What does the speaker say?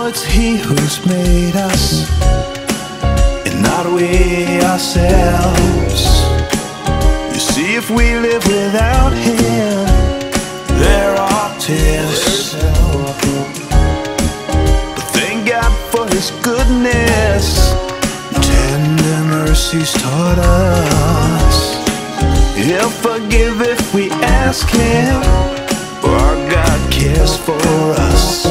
it's He who's made us, and not we ourselves. You see, if we live without Him, there are tears. But thank God for His goodness, tender mercies taught us. He'll forgive if we ask Him, for our God cares for us.